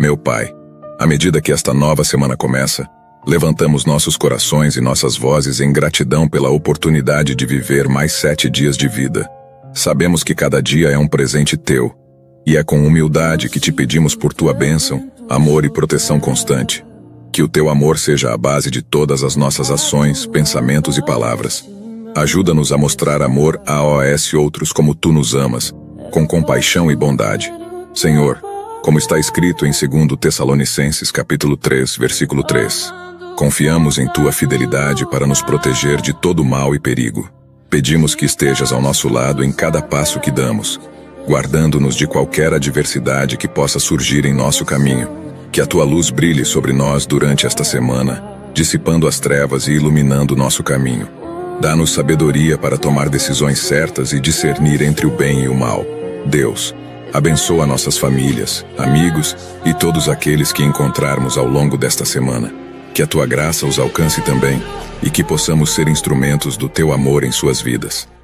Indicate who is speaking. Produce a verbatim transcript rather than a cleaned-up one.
Speaker 1: Meu Pai, à medida que esta nova semana começa, levantamos nossos corações e nossas vozes em gratidão pela oportunidade de viver mais sete dias de vida. Sabemos que cada dia é um presente teu, e é com humildade que te pedimos por tua bênção, amor e proteção constante. Que o teu amor seja a base de todas as nossas ações, pensamentos e palavras. Ajuda-nos a mostrar amor a outros como tu nos amas, com compaixão e bondade. Senhor, como está escrito em segundo Tessalonicenses capítulo três, versículo três, confiamos em tua fidelidade para nos proteger de todo mal e perigo. Pedimos que estejas ao nosso lado em cada passo que damos, guardando-nos de qualquer adversidade que possa surgir em nosso caminho. Que a tua luz brilhe sobre nós durante esta semana, dissipando as trevas e iluminando nosso caminho. Dá-nos sabedoria para tomar decisões certas e discernir entre o bem e o mal. Deus, abençoa nossas famílias, amigos e todos aqueles que encontrarmos ao longo desta semana. Que a tua graça os alcance também e que possamos ser instrumentos do teu amor em suas vidas.